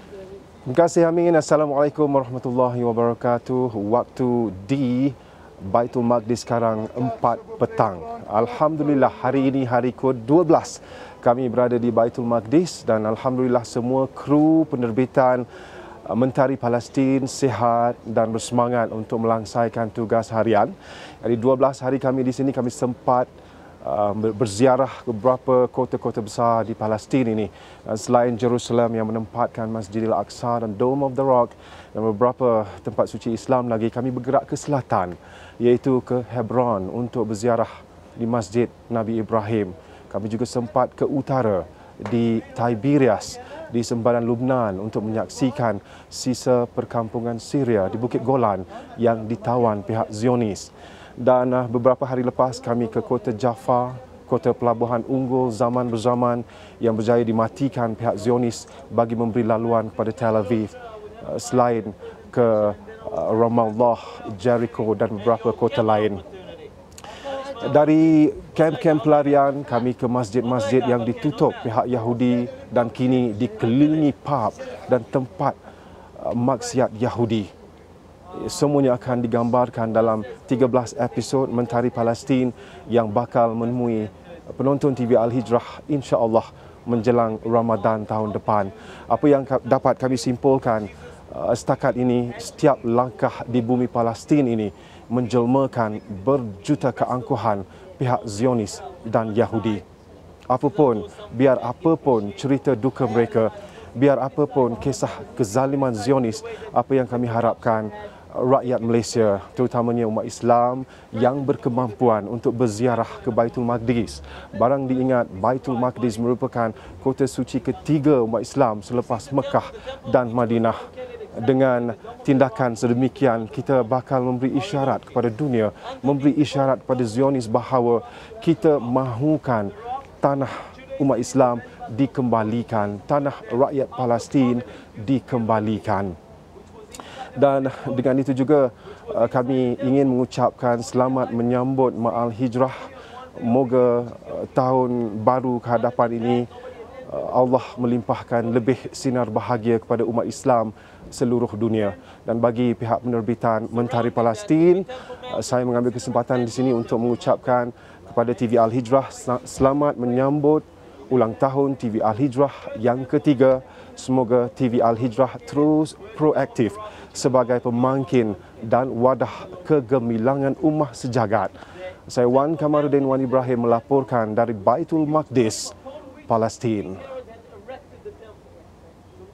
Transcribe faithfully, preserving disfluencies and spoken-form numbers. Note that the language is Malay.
Terima kasih Amin. Assalamualaikum warahmatullahi wabarakatuh. Waktu di Baitul Maqdis sekarang empat petang. Alhamdulillah hari ini hari ke dua belas kami berada di Baitul Maqdis dan alhamdulillah semua kru penerbitan Mentari Palestin sihat dan bersemangat untuk melangsaikan tugas harian. Jadi dua belas hari kami di sini kami sempat Uh, berziarah ke beberapa kota-kota besar di Palestin ini. Uh, selain Jerusalem yang menempatkan Masjidil Aqsa dan Dome of the Rock dan beberapa tempat suci Islam lagi, kami bergerak ke selatan iaitu ke Hebron untuk berziarah di Masjid Nabi Ibrahim. Kami juga sempat ke utara di Tiberias di sempadan Lubnan untuk menyaksikan sisa perkampungan Syria di Bukit Golan yang ditawan pihak Zionis. Dan uh, beberapa hari lepas kami ke kota Jaffa, kota pelabuhan unggul zaman berzaman yang berjaya dimatikan pihak Zionis bagi memberi laluan kepada Tel Aviv, uh, selain ke uh, Ramallah, Jericho dan beberapa kota lain. Dari kem-kem pelarian kami ke masjid-masjid yang ditutup pihak Yahudi dan kini dikelilingi pub dan tempat uh, maksiat Yahudi. Semuanya akan digambarkan dalam tiga belas episod Mentari Palestin yang bakal menemui penonton T V Al-Hijrah insya-Allah menjelang Ramadan tahun depan. Apa yang dapat kami simpulkan uh, setakat ini, setiap langkah di bumi Palestin ini menjelmakan berjuta keangkuhan pihak Zionis dan Yahudi. Apapun, biar apapun cerita duka mereka, biar apapun kisah kezaliman Zionis, apa yang kami harapkan rakyat Malaysia, terutamanya umat Islam yang berkemampuan untuk berziarah ke Baitul Maqdis. Barang diingat, Baitul Maqdis merupakan kota suci ketiga umat Islam selepas Mekah dan Madinah. Dengan tindakan sedemikian, kita bakal memberi isyarat kepada dunia, memberi isyarat kepada Zionis bahawa kita mahukan tanah umat Islam dikembalikan, tanah rakyat Palestin dikembalikan. Dan dengan itu juga kami ingin mengucapkan selamat menyambut Ma'al Hijrah. Moga tahun baru ke hadapan ini Allah melimpahkan lebih sinar bahagia kepada umat Islam seluruh dunia. Dan bagi pihak penerbitan Mentari Palestin, saya mengambil kesempatan di sini untuk mengucapkan kepada T V Al-Hijrah selamat menyambut ulang tahun T V Al-Hijrah yang ketiga. Semoga T V Al-Hijrah terus proaktif sebagai pemangkin dan wadah kegemilangan ummah sejagat. Saya Wan Kamaruddin Wan Ibrahim melaporkan dari Baitul Maqdis, Palestin.